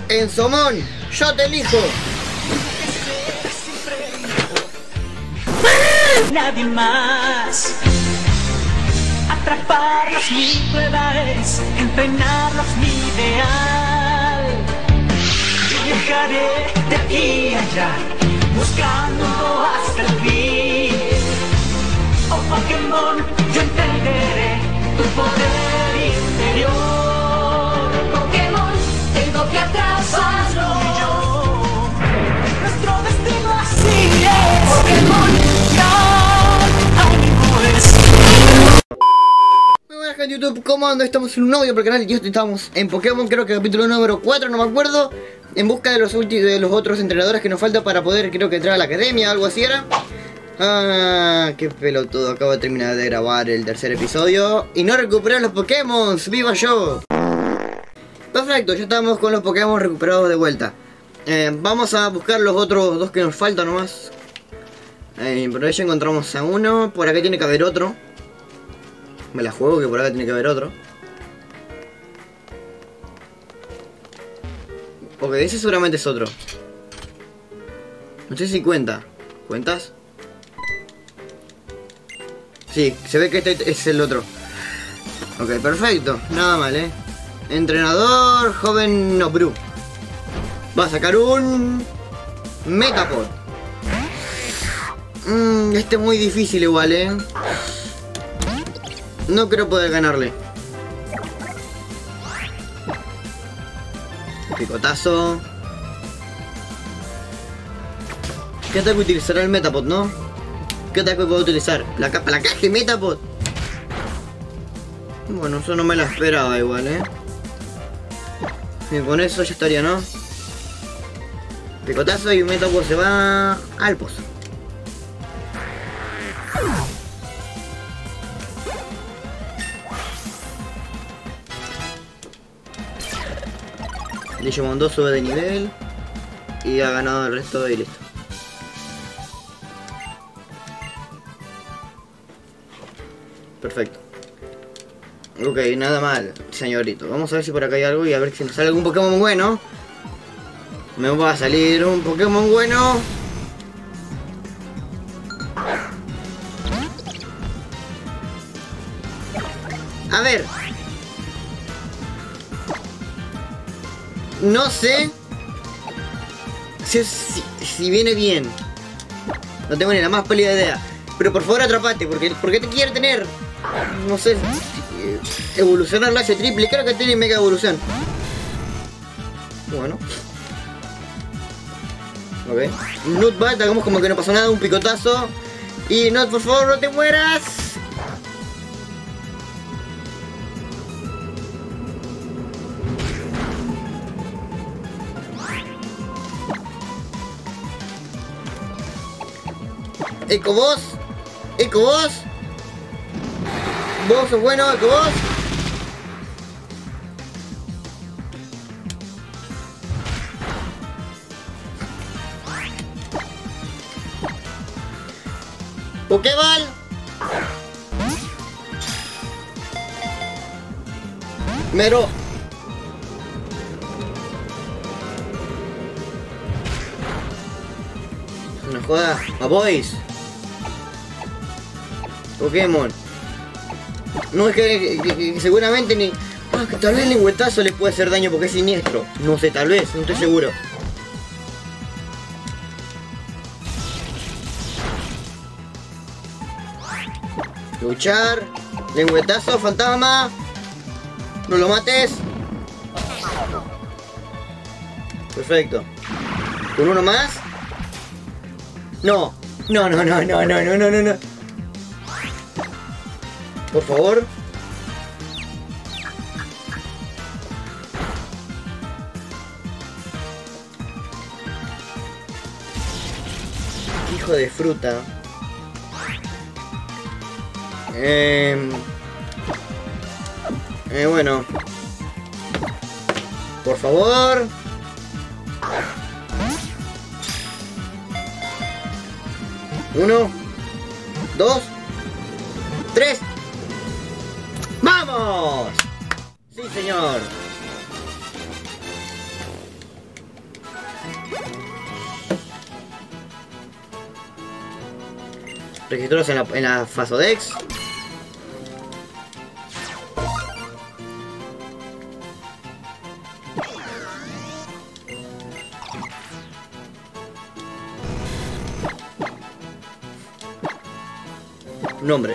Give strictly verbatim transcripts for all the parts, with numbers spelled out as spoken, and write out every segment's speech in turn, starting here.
Ensomón, yo te elijo. Nadie más. Atraparlos mi prueba es, entrenarlos mi ideal. Yo viajaré de aquí a allá, buscando hasta el fin. Oh Pokémon, yo entenderé tu poder interior. Pokémon, tengo que atraparlo. Nuestro destino así es. Pokémon, ya ánimo es. Muy buenas gente de YouTube, ¿cómo ando? Estamos en un nuevo video por el canal y hoy estamos en Pokémon, creo que capítulo número cuatro, no me acuerdo. En busca de los, de los otros entrenadores que nos falta para poder, creo que entrar a la academia, algo así era. Ah, qué pelotudo, acabo de terminar de grabar el tercer episodio y no recuperé los Pokémon, ¡viva yo! Perfecto, ya estamos con los Pokémon recuperados de vuelta. eh, Vamos a buscar los otros dos que nos faltan nomás. eh, Por ahí ya encontramos a uno, por acá tiene que haber otro. Me la juego que por acá tiene que haber otro. Ok, ese seguramente es otro. No sé si cuenta. ¿Cuentas? Sí, se ve que este es el otro. Ok, perfecto. Nada mal, eh. Entrenador joven Nobru. Va a sacar un Metapod. Mm, este es muy difícil igual, eh. No creo poder ganarle. Picotazo. ¿Qué ataque utilizará el Metapod, no? ¿Qué ataque puedo utilizar? La capa, la caja de Metapod. Bueno, eso no me la esperaba igual, eh. Bien, con eso ya estaría, ¿no? Picotazo y Metapod se va al pozo. Digimon dos sube de nivel y ha ganado el resto y listo. Perfecto. Ok, nada mal, señorito. Vamos a ver si por acá hay algo y a ver si nos sale algún Pokémon bueno. Me va a salir un Pokémon bueno. A ver. No sé si, si, si viene bien. No tengo ni la más pálida idea. Pero por favor atrapate, porque, porque te quiere tener. No sé. Evolucionar la hace triple. Creo que tiene mega evolución. Bueno. Ok. Nutbat, hagamos como que no pasó nada. Un picotazo. Y Nut, por favor, no te mueras. Eco vos, Eco vos, vos sos bueno, Eco vos. Pokéball. Mero. No jodas, a boys. Pokémon. No es que, que, que, que seguramente ni... Ah, que tal vez el lengüetazo les puede hacer daño porque es siniestro. No sé, tal vez, no estoy seguro. Luchar. Lengüetazo, fantasma. No lo mates. Perfecto. ¿Con uno más? No. No, no, no, no, no, no, no, no, no. Por favor. Hijo de fruta. Eh, eh, bueno. Por favor. Uno. Dos. Tres. ¡Vamos! Sí, señor. Registrados en la, en la Fasodex. Nombre.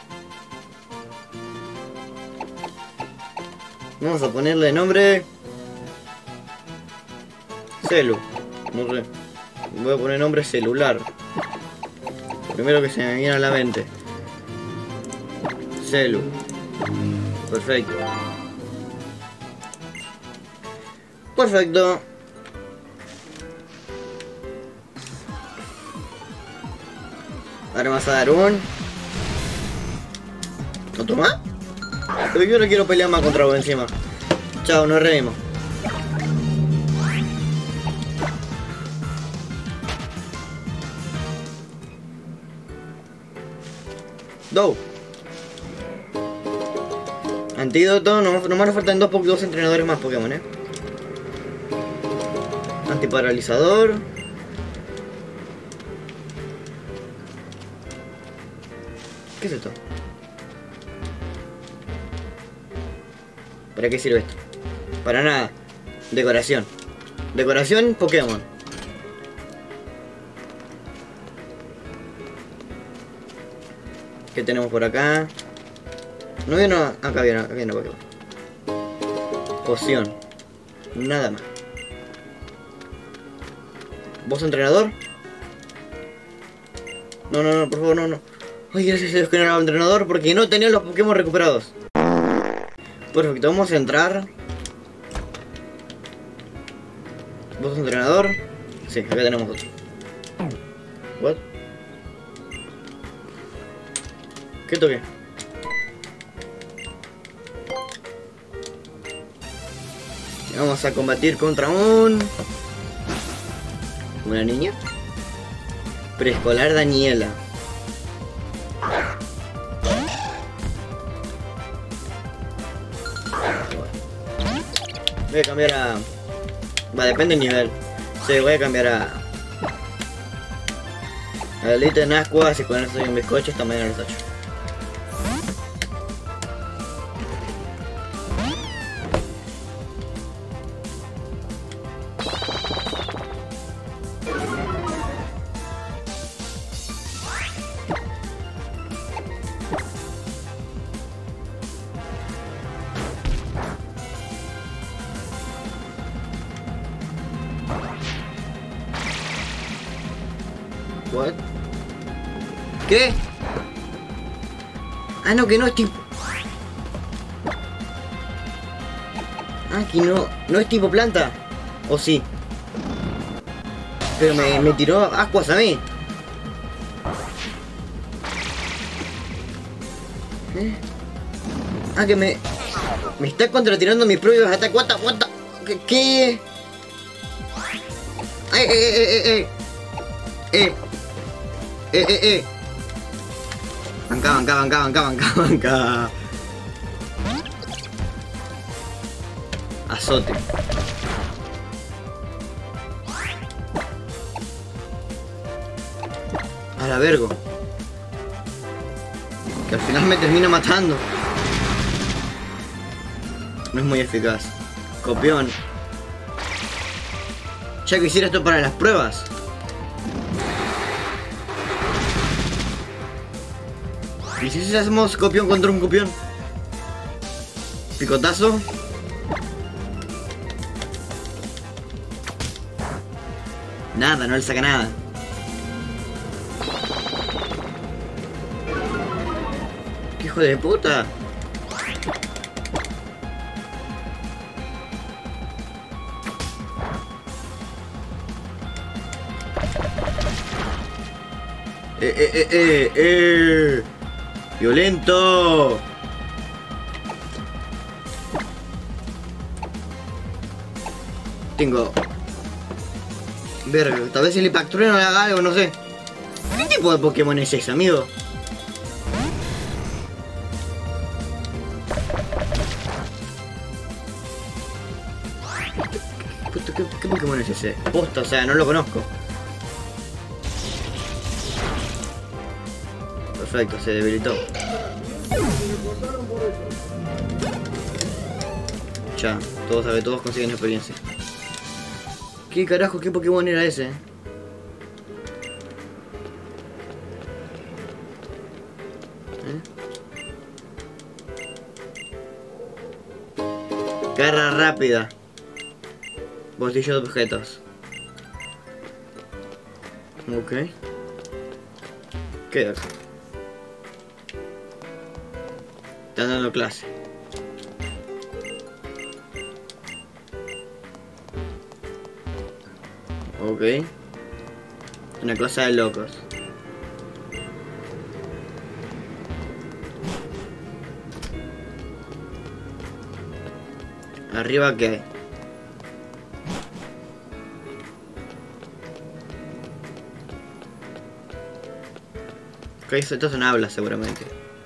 Vamos a ponerle nombre Celu. No sé. Voy a poner nombre celular. Primero que se me viene a la mente. Celu. Perfecto. Perfecto. Ahora vas a dar un... ¿Otro más? Pero yo no quiero pelear más contra vos encima. Chao, nos reímos. Do. Antídoto, nomás, nomás nos faltan dos, dos entrenadores más Pokémon, eh. Antiparalizador. ¿Qué es esto? ¿Para qué sirve esto? Para nada. Decoración. Decoración Pokémon. ¿Qué tenemos por acá? No viene, no, acá viene, acá viene Pokémon. Poción. Nada más. ¿Vos entrenador? No, no, no, por favor, no, no. Ay, gracias a Dios que no era entrenador porque no tenía los Pokémon recuperados. Perfecto, vamos a entrar. ¿Vos entrenador? Sí, acá tenemos otro. What? ¿Qué toqué? Vamos a combatir contra un... ¿Una niña? Preescolar Daniela. Voy a cambiar a... Va, depende del nivel. Sí, voy a cambiar a... A Elite Nazcua, si con eso soy un bizcocho, esta mañana los ocho. What? ¿Qué? Ah, no, que no es tipo... Ah, que no... No es tipo planta. ¿O sí? Pero me, me tiró ascuas a mí. ¿Eh? Ah, que me... Me está contratirando mis propios ataques. What the, what the... ¿Qué? ¿Qué? Eh, eh, eh, eh, eh. Eh. Eh, eh, eh. Banca, banca, banca, banca, banca, banca. Azote. A la vergo. Que al final me termina matando. No es muy eficaz. Copión. Ya que hiciera esto para las pruebas. ¿Y si hacemos copión contra un copión? Picotazo. Nada, no le saca nada. ¡Qué hijo de puta! Eh, eh, eh, eh, eh. ¡Violento! Tengo... Verga, tal vez el Impactrueno le haga algo, no sé. ¿Qué tipo de Pokémon es ese, amigo? ¿Qué puta ¿Esto qué, qué Pokémon es ese? Posta, o sea, no lo conozco. Perfecto, se debilitó. Ya, todos saben, todos consiguen experiencia. ¿Qué carajo, qué Pokémon era ese? ¿Eh? Garra rápida. Bolsillo de objetos. Ok. ¿Qué? Están dando clase. Ok. Una cosa de locos. Arriba, ¿qué hay? Ok, esto son hablas seguramente.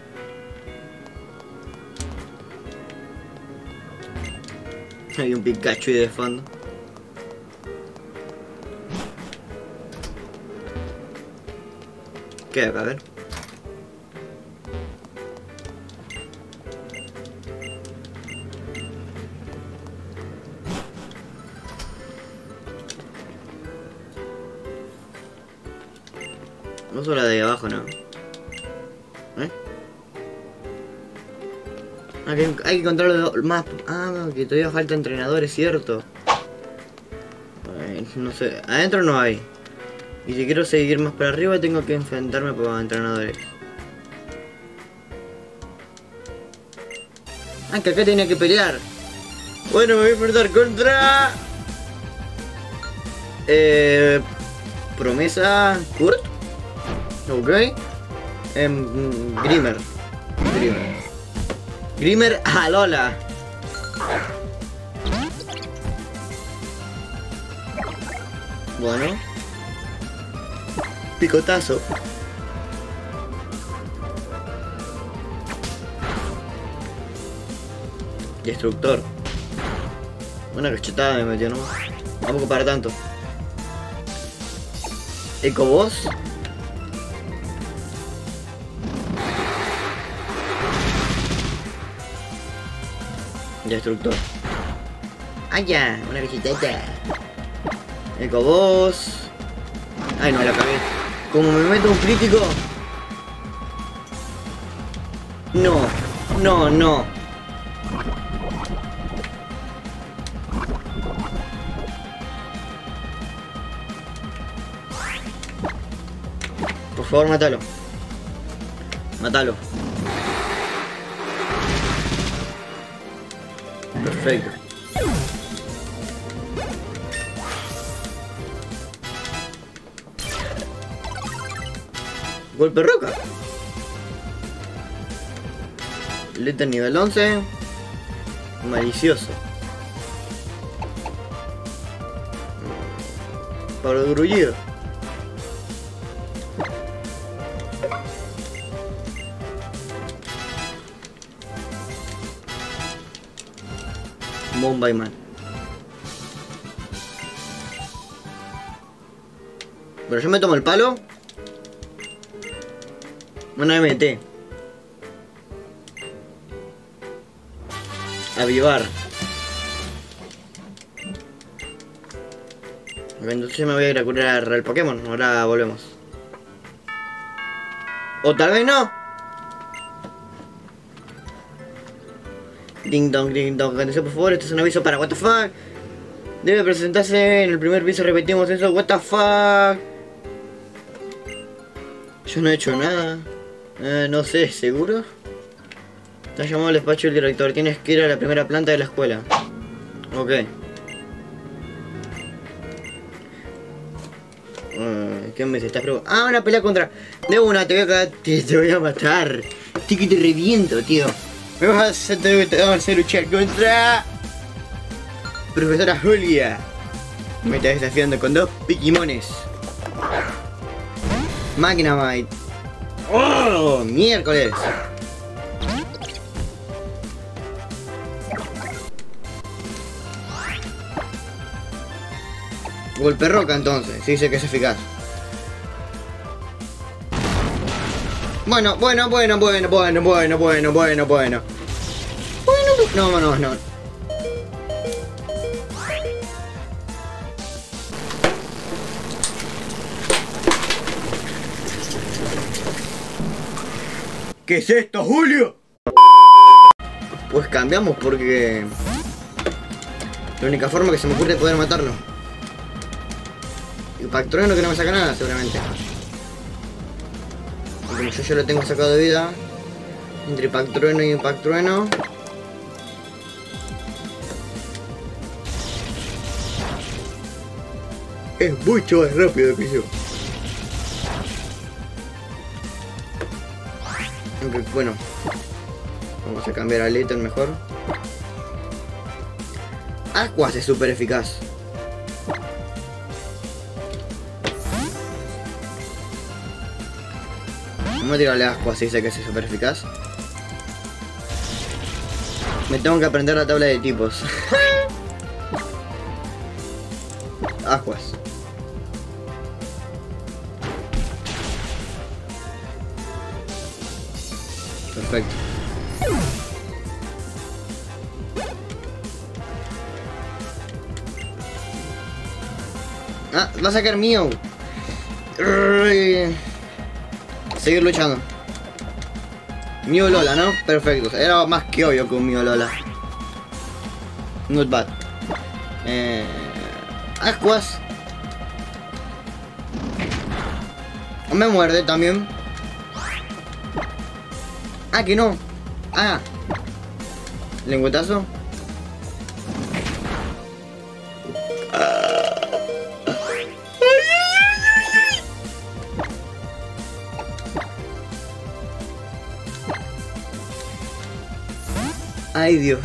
Hay un Pikachu ahí de fondo. ¿Qué hay acá? A ver. No solo la de ahí abajo, ¿no? ¿Eh? Ah, que hay que encontrar más. Ah, que todavía falta entrenadores, ¿cierto? Ay, no sé, adentro no hay. Y si quiero seguir más para arriba tengo que enfrentarme con entrenadores. Ah, que acá tenía que pelear. Bueno, me voy a enfrentar contra... Eh... Promesa... Kurt. Ok. Em, Grimer. Grimer. Grimer Alola. Bueno. Picotazo. Destructor. Una cachetada me metió, ¿no? Tampoco para tanto. Ecoboss. Destructor. ¡Ah, ya! Una cacheteta. Ecoboss. Ay, no, la cagué. Como me meto un crítico. No, no, no. Por favor, mátalo. Mátalo. Perfecto. Golpe roca. Letter nivel once. Malicioso. Para grullido. Bombay-Man. Pero yo me tomo el palo. Una M T. Avivar. Entonces me voy a ir a curar al Pokémon. Ahora volvemos. O tal vez no. Ding dong, ding dong. Atención, por favor, este es un aviso para what the fuck. Debe presentarse en el primer piso. Repetimos eso. What the fuck. Yo no he hecho nada. Eh, no sé, ¿seguro? Te has llamado al despacho del director. Tienes que ir a la primera planta de la escuela. Ok. Uh, ¿Qué me estás preguntando? Ah, una pelea contra... De una, te voy a cagar, te, te voy a matar. Tío, que te reviento, tío. Me vas a hacer, te, te vas a hacer luchar contra... Profesora Julia. Me estás desafiando con dos Pikimones. Magnemite. ¡Oh! Miércoles. Golpe roca entonces, si dice que es eficaz. Bueno, bueno, bueno, bueno, bueno, bueno, bueno, bueno, bueno. Bueno, no, no, no. ¿Qué es esto, Julio? Pues cambiamos porque... la única forma que se me ocurre es poder matarlo. Impact Trueno que no me saca nada, seguramente. Como yo ya lo tengo sacado de vida. Entre Impact Trueno y Impact Trueno. Es mucho más rápido que yo. Aunque, bueno. Vamos a cambiar a Lethal mejor. Aquas es súper eficaz. Vamos a tirarle Aquas si dice que es súper eficaz. Me tengo que aprender la tabla de tipos. Aquas. Perfecto. Ah, va a sacar Mew. Seguir luchando. Mew Lola, ¿no? Perfecto. Era más que obvio que un Mew Lola. Not bad. Eh, Aquas. Me muerde también. Ah, que no. Ah. Lengüetazo. Ay, Dios.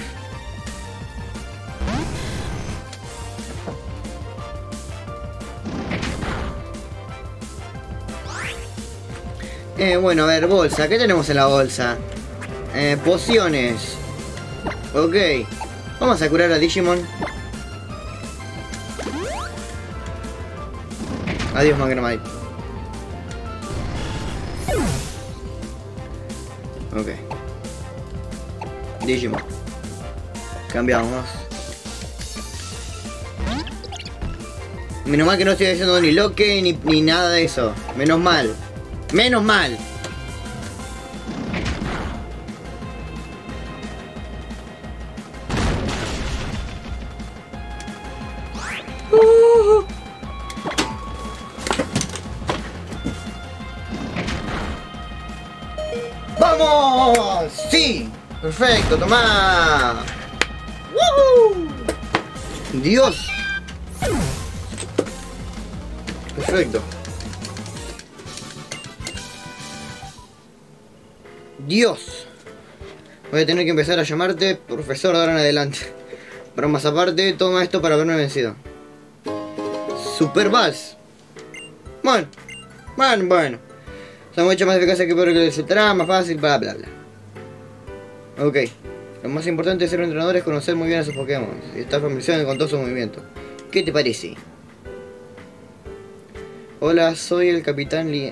Eh, bueno, a ver, bolsa. ¿Qué tenemos en la bolsa? Eh, pociones. Ok. Vamos a curar a Digimon. Adiós, Magnemite. Ok. Digimon. Cambiamos. Menos mal que no estoy haciendo ni loque ni, ni nada de eso. Menos mal. Menos mal. Uh. ¡Vamos! ¡Sí! Perfecto, toma. ¡Woohoo! Dios. Perfecto. Dios. Voy a tener que empezar a llamarte profesor de ahora en adelante. Pero más aparte, toma esto para haberme vencido. Super Vals. Bueno. Bueno, bueno. Son mucho más eficaces que peor que el Cetra, más fácil, bla bla bla. Ok. Lo más importante de ser un entrenador es conocer muy bien a sus Pokémon y estar familiarizado con todos sus movimientos. ¿Qué te parece? Hola, soy el Capitán Lee.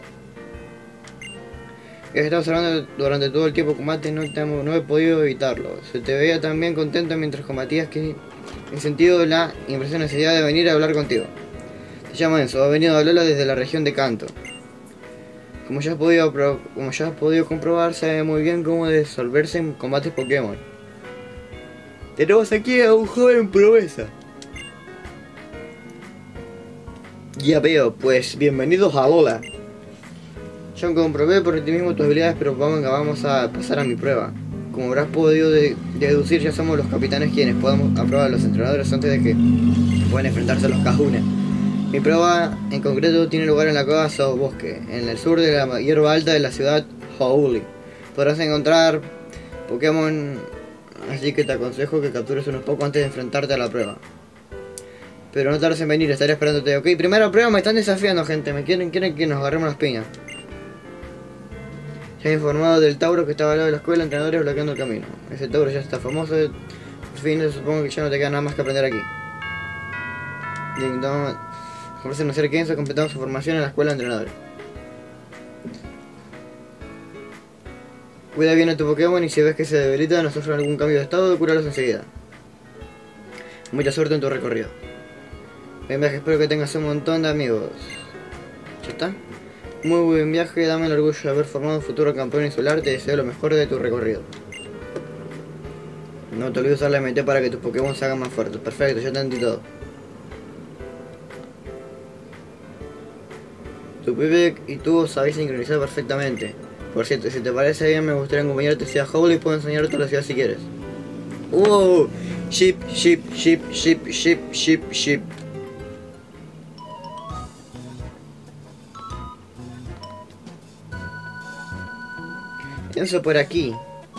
He estado observando durante todo el tiempo combate, no, te, no he podido evitarlo. Se te veía tan bien contento mientras combatías que he sentido la impresión necesidad de venir a hablar contigo. Te llamo Enzo, ha venido a hablarla desde la región de Kanto. Como ya has podido, como ya has podido comprobar, sabe muy bien cómo desenvolverse en combates Pokémon. Tenemos aquí a un joven promesa. Ya veo, pues bienvenidos a Lola. Yo comprobé por ti mismo tus habilidades, pero vamos, vamos a pasar a mi prueba. Como habrás podido de, deducir, ya somos los capitanes quienes podemos aprobar a los entrenadores antes de que puedan enfrentarse a los Kahuna. Mi prueba en concreto tiene lugar en la cueva South Bosque, en el sur de la hierba alta de la ciudad Houli. Podrás encontrar Pokémon, así que te aconsejo que captures unos pocos antes de enfrentarte a la prueba. Pero no tardes en venir, estaré esperándote. Ok, primera prueba, me están desafiando, gente. Me quieren, quieren que nos agarremos las piñas. Ya he informado del Tauro que estaba al lado de la escuela, entrenadores bloqueando el camino. Ese Tauro ya está famoso. Por fin, supongo que ya no te queda nada más que aprender aquí. Intentamos no ser Kenzo, completamos su formación en la escuela de entrenadores. Cuida bien a tu Pokémon y si ves que se debilita no sufre algún cambio de estado, cúralos enseguida. Mucha suerte en tu recorrido. Buen viaje, espero que tengas un montón de amigos. ¿Ya está? Muy buen viaje, dame el orgullo de haber formado un futuro campeón insular, te deseo lo mejor de tu recorrido. No te olvides usar la M T para que tus Pokémon se hagan más fuertes. Perfecto, ya te entendí todo. Tu Pipek y tú sabéis sincronizar perfectamente. Por cierto, si te parece bien, me gustaría acompañarte hacia Howley y puedo enseñarte la ciudad si quieres. ¡Wow! Ship, ship, ship, ship, ship, ship, ship. Pienso por aquí.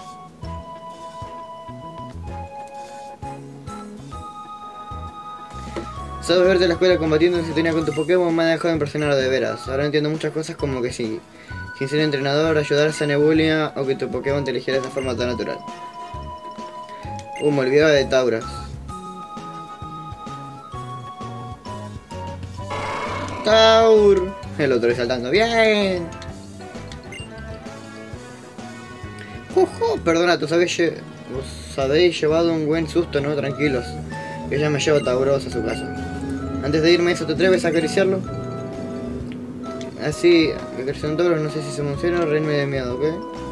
Sabes verte en la escuela combatiendo en sintonía con tu Pokémon me ha dejado de impresionar de veras. Ahora entiendo muchas cosas como que si, sin ser entrenador, ayudarse a Nebulia o que tu Pokémon te eligiera de esa forma tan natural. Uh, me olvidaba de Tauras. Taur. El otro saltando. Bien. Ojo, perdona, tú sabéis, vos habéis llevado un buen susto, ¿no? Tranquilos. Que ya me llevo Tauros a su casa. Antes de irme, ¿eso te atreves a acariciarlo? Así, acariciar un Tauros, no sé si se emociona o reírme de miedo, ¿ok?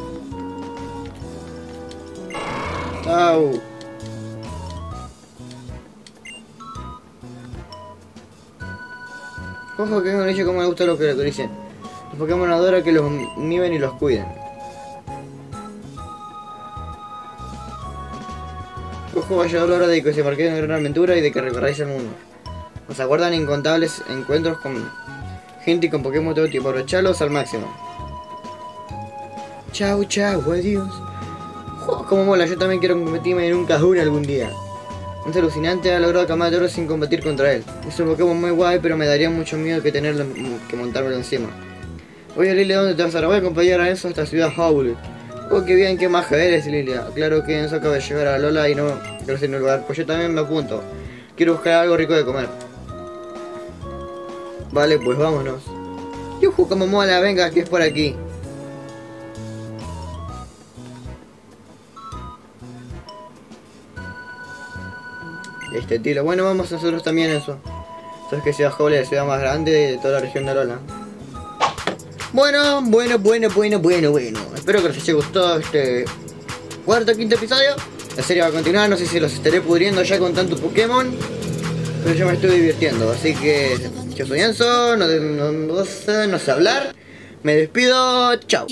Tau. Ojo que me dice cómo me gusta lo que le acaricien. Los Pokémon adora que los mimen y los cuiden. Ojo, va a llegar la hora de que se marque una gran aventura y de que recorráis el mundo. Nos aguardan incontables encuentros con gente y con Pokémon de todo tipo. Aprovechalos al máximo. Chau, chau, adiós. Oh, como mola, yo también quiero convertirme en un Kahuna algún día. Un alucinante ha logrado camar de oro sin combatir contra él. Es un Pokémon muy guay, pero me daría mucho miedo que tenerlo, que montármelo encima. Oye Lilia, ¿dónde te vas ahora? Voy a acompañar a Enzo hasta Ciudad Howley. Oh, qué bien, qué maja eres, Lilia. Claro que Enzo acaba de llegar a Lola y no quiero ser en el lugar. Pues yo también me apunto. Quiero buscar algo rico de comer. Vale, pues vámonos. Yuju, como mola, venga, que es por aquí. Este tiro. Bueno, vamos nosotros también eso. Sabes que Ciudad Howley es la ciudad más grande de toda la región de Alola. Bueno, bueno, bueno, bueno, bueno, bueno. Espero que les haya gustado este cuarto o quinto episodio. La serie va a continuar, no sé si los estaré pudriendo ya con tanto Pokémon, pero yo me estoy divirtiendo, así que yo soy Enzo, no, no, no, sé, no sé hablar. Me despido, chao.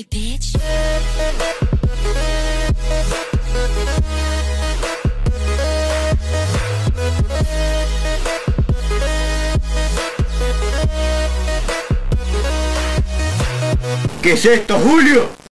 ¿Qué es esto, Julio?